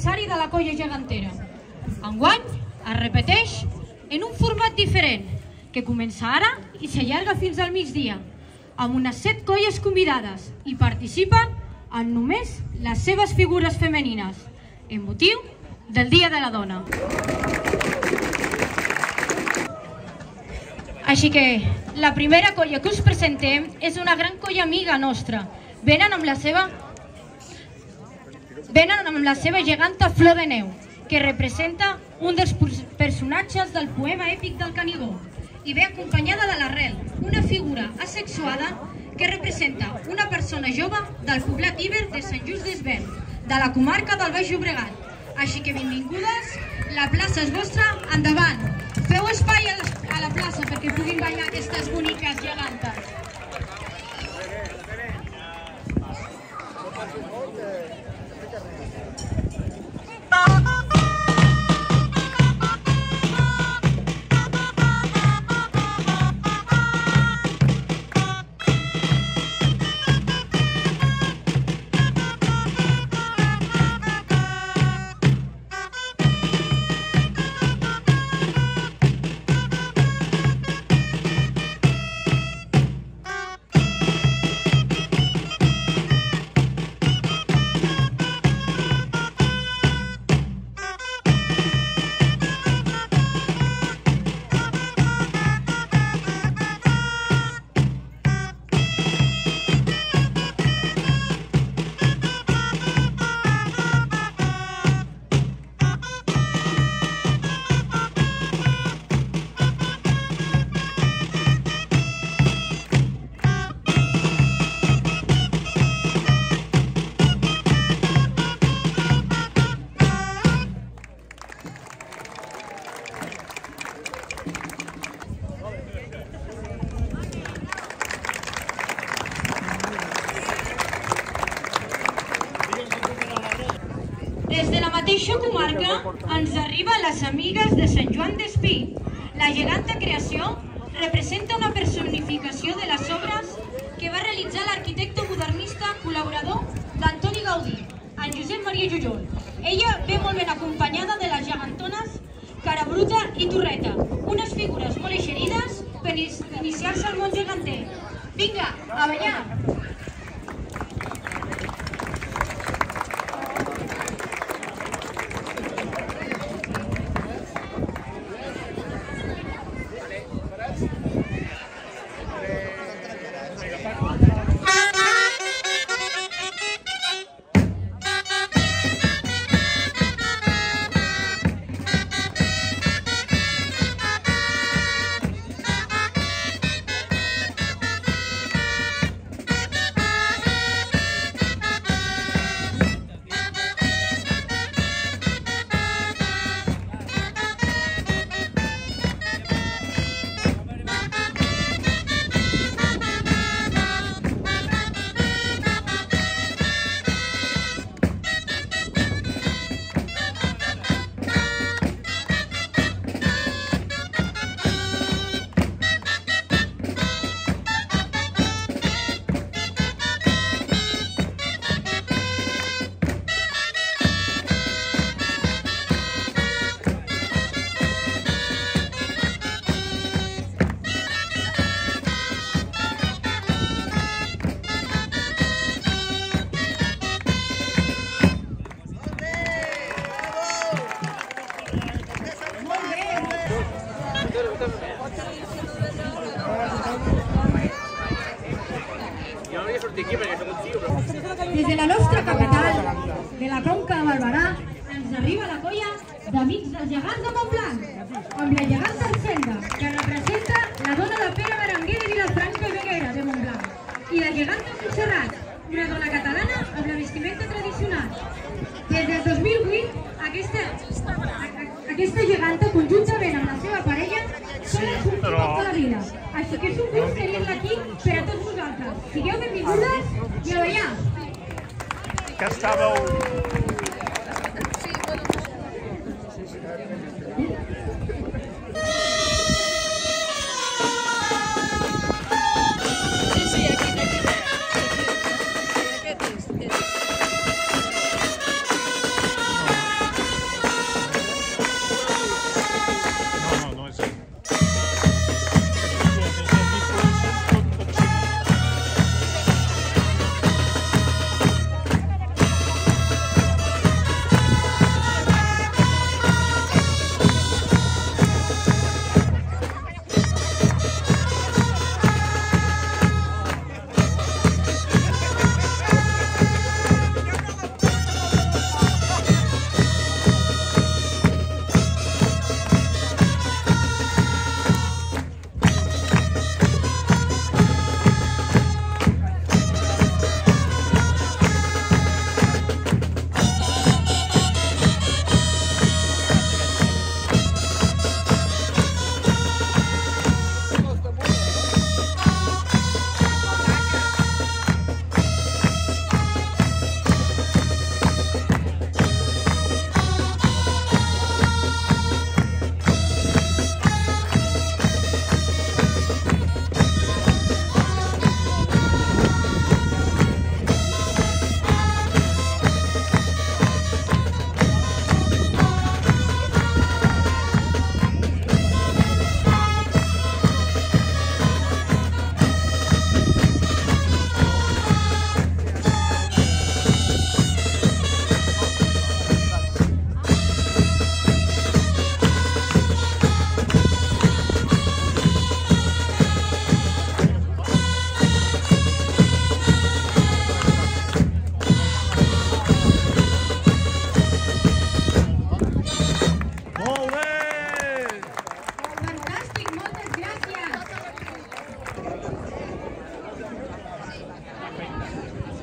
aniversari de la colla gegantera. Enguany es repeteix en un format diferent, que comença ara i s'allarga fins al migdia, amb unes 7 colles convidades, i participen en només les seves figures femenines, en motiu del Dia de la Dona. Així que la primera colla que us presentem és una gran colla amiga nostra. Venen amb la seva geganta Flor de Neu, que representa un dels personatges del poema èpic del Canigó, i ve acompanyada de l'Arrel, una figura asexuada que representa una persona jove del poblat Iber de Sant Just Desvern, de la comarca del Baix Llobregat. Així que benvingudes, la plaça és vostra, endavant! Feu espai a la plaça perquè puguin ballar aquestes boniques gegantes. Des de la mateixa comarca ens arriben les amigues de Sant Joan d'Espí. La geganta creació representa una personificació de les obres que va realitzar l'arquitecte modernista col·laborador d'Antoni Gaudí, en Josep Maria Jujol. Ella ve molt ben acompanyada de les gegantones Carabruta i Torreta, unes figures molt eixerides per iniciar-se al món geganter. Vinga, a ballar! Des de la nostra capital, de la Conca de Barberà, ens arriba la colla d'Amics dels Gegants de Montblanc, amb la geganta Ersenda, que representa la dona de Pere Berenguer de Vilafranca i Beguera de Montblanc, i la geganta Montserrat, una dona catalana amb la vestimenta tradicional. Des del 2008, aquesta geganta, conjuntament amb la seva parella, són els últims de la vida. Així que és un gust tenir-la aquí per a tots vosaltres. Sigueu benvingudes i a ballar! Que estàveu...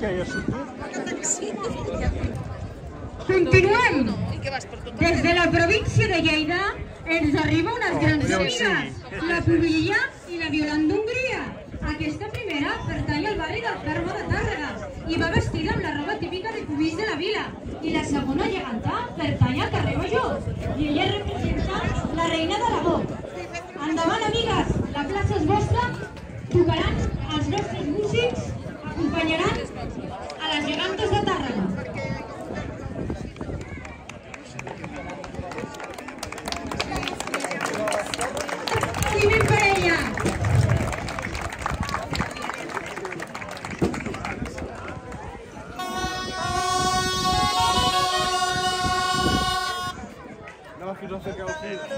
Què hi ha sortit? Continuem. Des de la província de Lleida ens arriba unes grans amigues, la Pubilla i la Violant d'Hongria. Aquesta primera pertany al barri del Carme de Tàrrega i va vestida amb la roba típica de cubís de la vila. I la segona geganta pertany al carrer Major i ella representa la reina d'Aragó. Endavant, amigues, la plaça és vostra, tocaran els nostres músics, acompanyaran a les gegantes de Tàrrega. Primer parella. No, que no sé què ho fiz.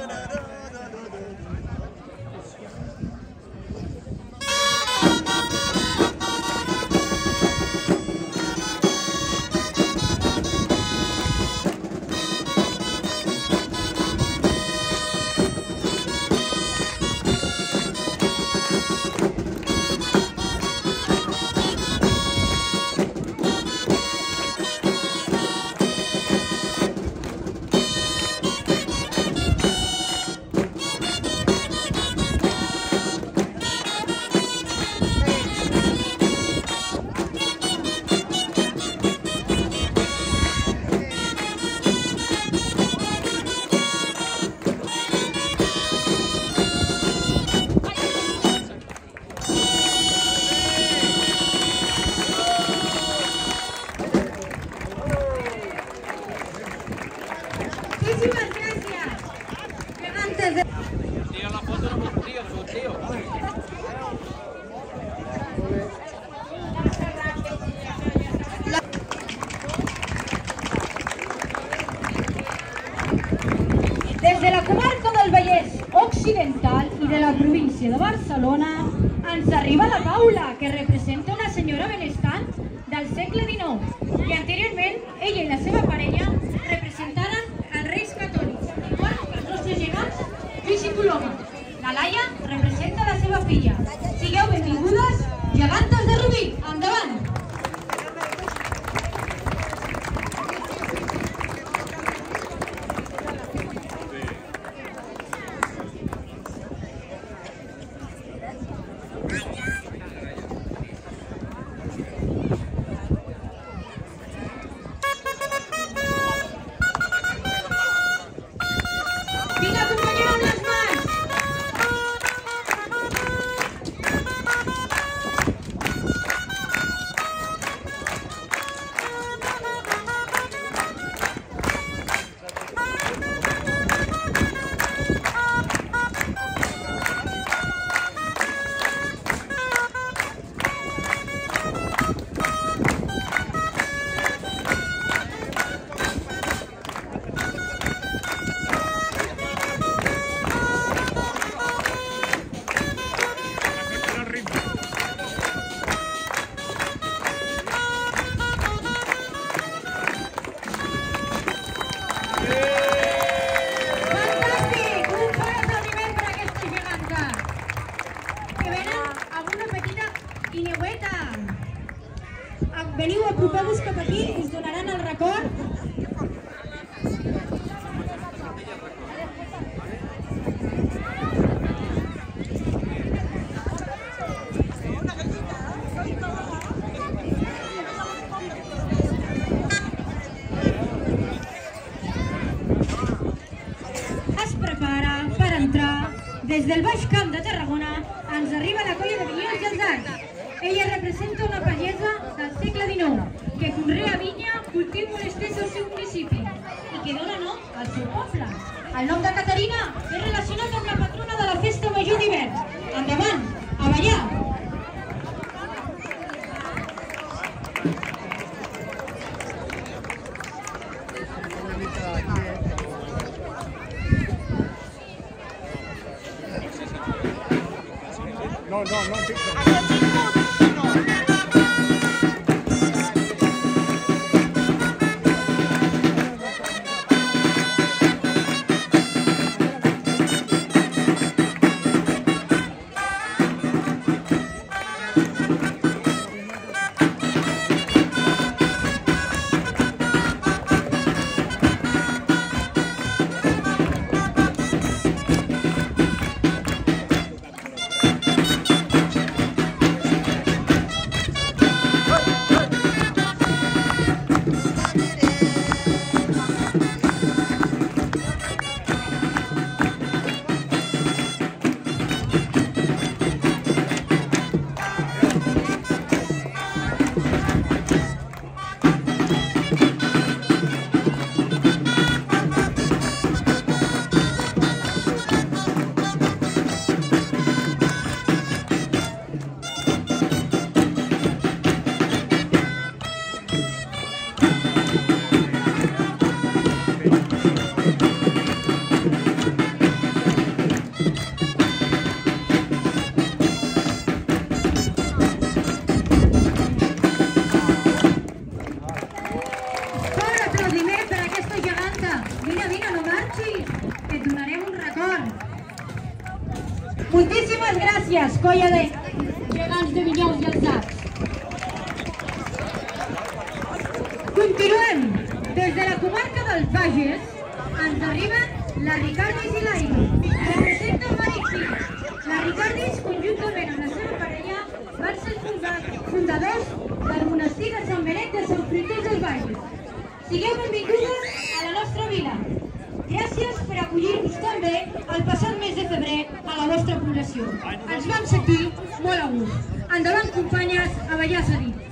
Muchísimas gracias. Antes de... Tío, la foto no me tío, tío. Des de la comarca del Vallès Occidental i de la província de Barcelona ens arriba la taula, que representa una senyora benestant del segle XIX, i anteriorment ella i la seva parella representaren els reis catòlics, igual que els nostres gegants Lluís i Coloma. La Laia representa la seva filla. Sigueu benvingudes, gegantes de Rubí. Endavant! Vinga, acompanyeu amb les mans! Fantàstic! Un fort aplaudiment per aquesta geganta, que venen amb una petita guineueta. Veniu, apropeu-vos cap aquí, us donaran el record. Es prepara per entrar. Des del Baix Camp de Tarragona ens arriba la colla de Vinyols i els Arcs. Ella representa una pagesa del segle XIX que conrea vinya, cultiu molt estès al seu municipi i que dona nom al seu poble. El nom de Caterina és relacionat amb la patrona de la festa major d'hivern. Endavant, a ballar! No, no. comarca del Bages ens arriben la Ricardis i l'Aigua. Representa el Maricí. La Ricardis, conjuntament amb la seva parella, van ser fundadors del monestir de Sant Benet de Sant Fruitós del Bages. Sigueu benvingudes a la nostra vila. Gràcies per acollir-nos també el passat mes de febrer a la vostra població. Ens vam sentir molt a gust. Endavant, companyes, a ballar s'ha dit.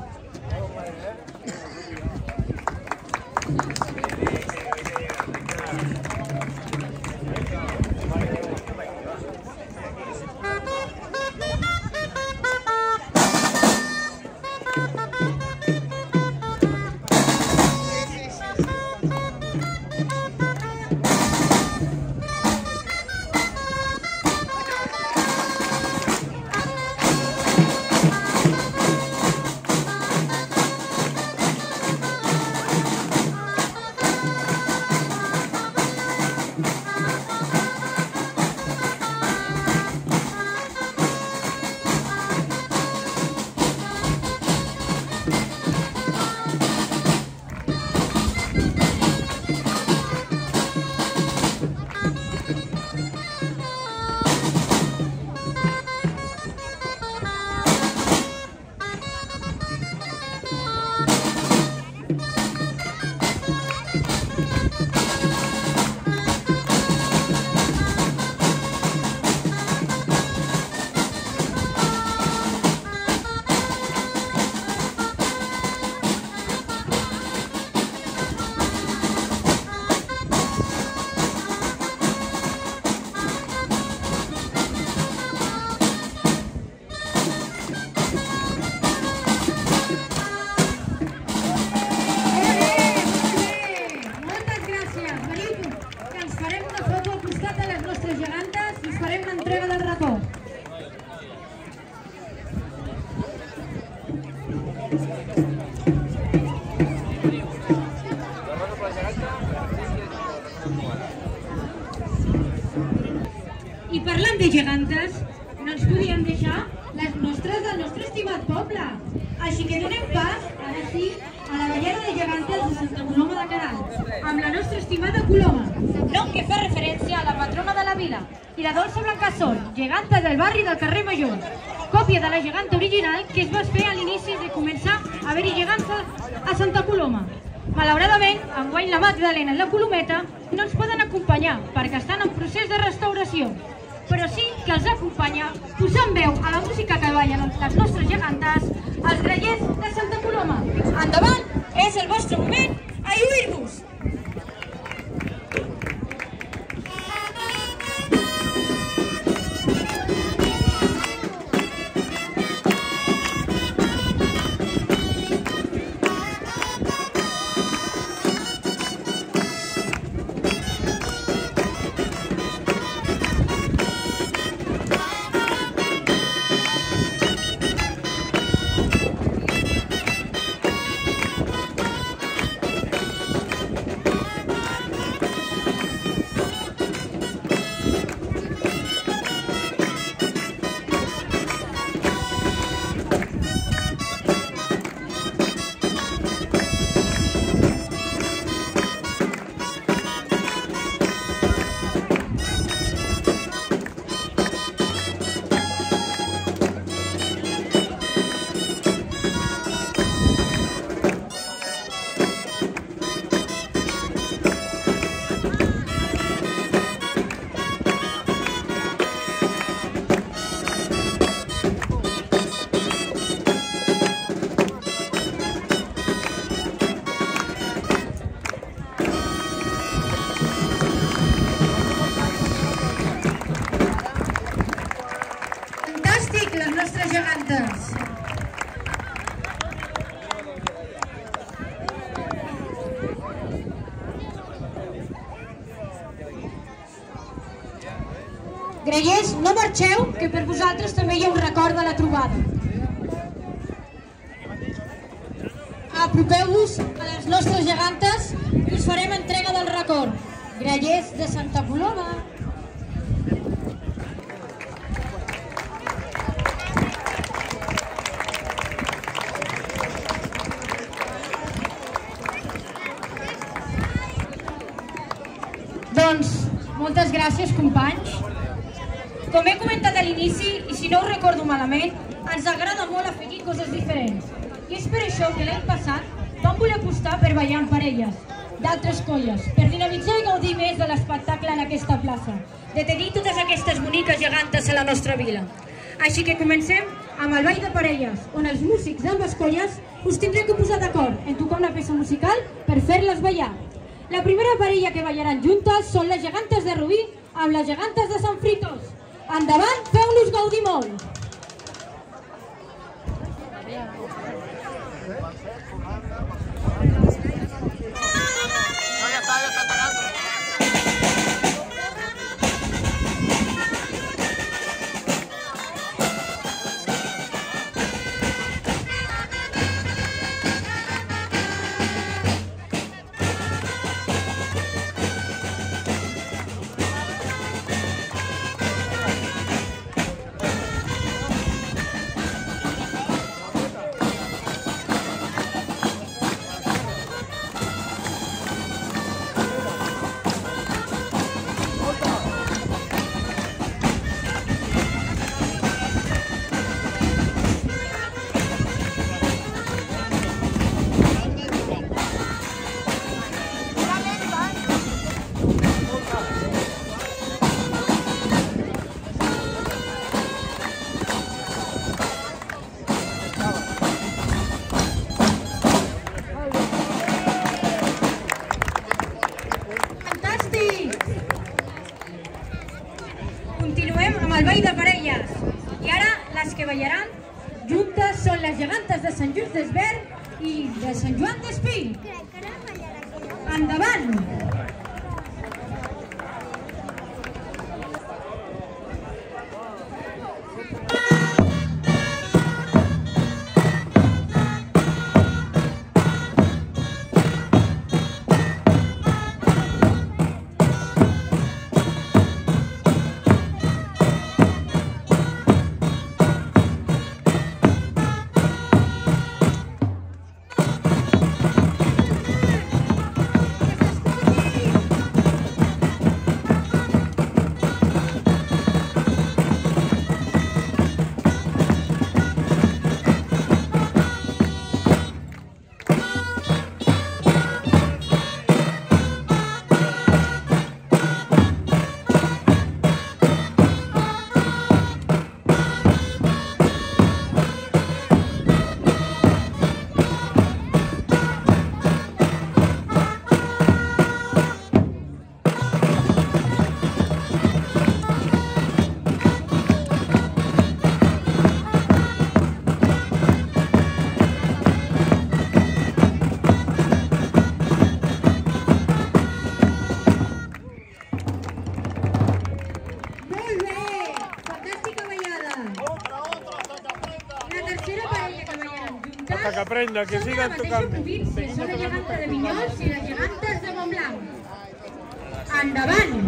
I parlant de gegantes, no ens podíem deixar les nostres del nostre estimat poble. Així que donem pas, ara sí, a la ballada de gegantes de Santa Coloma de Queralt, amb la nostra estimada Coloma, nom que fa referència a la patrona de la vila, i la Dolça Blancasol, geganta del barri del carrer Major, còpia de la geganta original que es va fer a l'inici de començar a haver-hi gegants a Santa Coloma. Malauradament, enguany la Magdalena i la Colometa no ens poden acompanyar perquè estan en procés de restauració, però sí que els acompanya posant veu a la música que ballen les nostres gegantes, els grallers de Santa Coloma. Endavant, és el vostre moment, a lluir-vos! Les nostres gegantes. Grallers, no marxeu, que per vosaltres també hi ha un record de la trobada. Apropeu-vos a les nostres gegantes i us farem entrega del record. Grallers de Santa Coloma. Moltes gràcies, companys. Com he comentat a l'inici, i si no ho recordo malament, ens agrada molt afegir coses diferents. I és per això que l'any passat vam voler apostar per ballar amb parelles d'altres colles, per dinamitzar i gaudir més de l'espectacle en aquesta plaça, de tenir totes aquestes boniques gegantes a la nostra vila. Així que comencem amb el ball de parelles, on els músics d'ambes colles us tindreu que posar d'acord en tocar una peça musical per fer-les ballar. La primera parella que ballaran juntes són les gegantes de Rubí amb les gegantes de Sant Fritos. Endavant, feu-los gaudir molt! El ball de parelles. I ara les que ballaran juntes són les gegantes de Sant Just Desvern i de Sant Joan d'Espí. Endavant! Hasta que aprenda, que sigan tocando. Són la geganta de Vinyols i les gegantes de Montblanc. Endavant!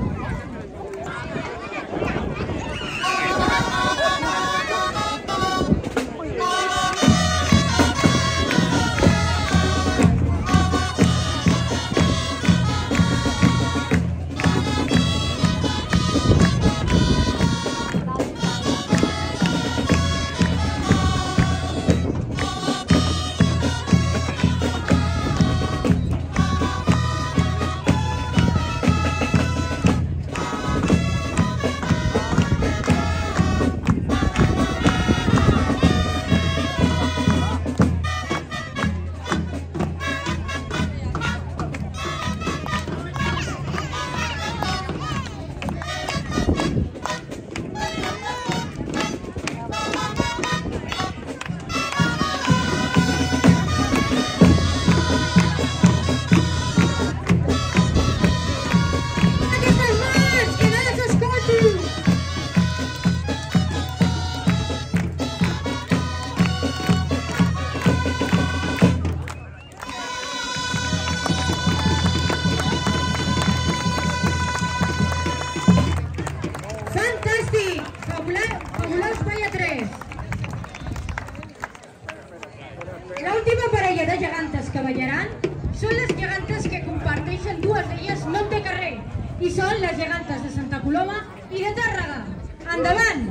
L'última parella de gegantes que ballaran són les gegantes que comparteixen dues d'elles nom de carrer, i són les gegantes de Santa Coloma i de Tàrrega. Endavant!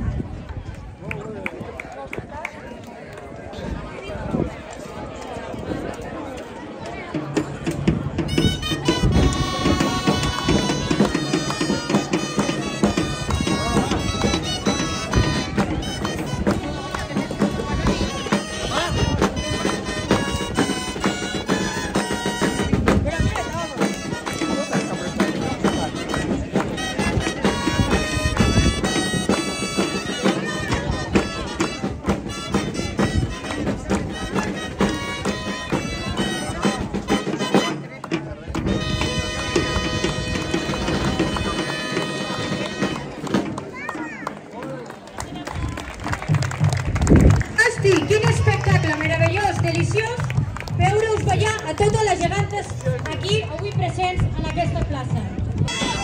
Quin espectacle meravellós, deliciós, veure-us ballar a totes les gegantes aquí avui presents en aquesta plaça.